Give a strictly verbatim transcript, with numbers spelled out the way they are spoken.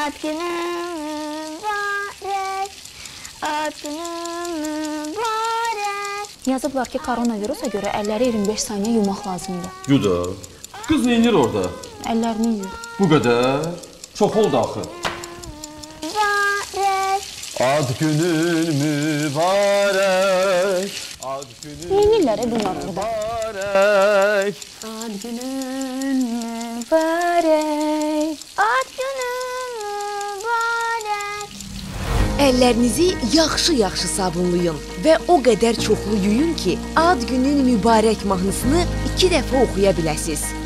Ad günün mübarək, ad günün mübarək. Yazıblar ki, koronavirusa görə əlləri iyirmi beş saniyə yumaq lazımdır. Yuda, qız neynir orada? Əllərini yuyur. Bu qədər? Çox oldu axı. Mübarək. Ad günün mübarək. Ad günün Neynirlər bunlar burada? mübarək. Ad günün mübarək, ad günün mübarək. Əllərinizi yaxşı-yaxşı sabunlayın və o qədər çoxlu yuyun ki, ad günün mübarək mahnısını iki dəfə oxuya biləsiniz.